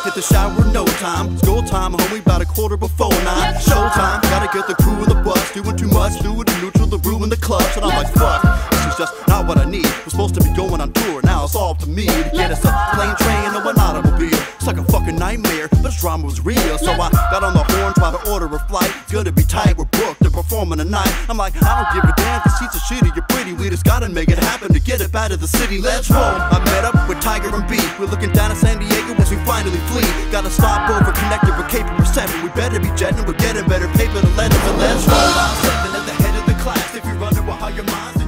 hit the shower, no time. School time, homie, about a quarter before 9. Showtime, gotta get the crew in the bus. Doing too much, fluid and neutral, the room and the clubs. And I'm like, fuck, this is just not what I need. We're supposed to be going on tour, now it's all up to me to get us a plane, train, or an automobile. It's like a fucking nightmare, but this drama was real. So I got on the horn, tried to order a flight. It's gonna be tight, we're booked, they're performing tonight. I'm like, I don't give a damn, the seats are shitty, you're pretty. We just gotta make it happen to get it out of the city. Let's roll. I met up with Tiger and B. We're looking down at San Diego as we finally flee. Gotta stop over, connected with Cape for 7. We better be jetting, we're getting better paper to let it. But let's roll. I'm 7 at the head of the class. If you're wondering how your mind's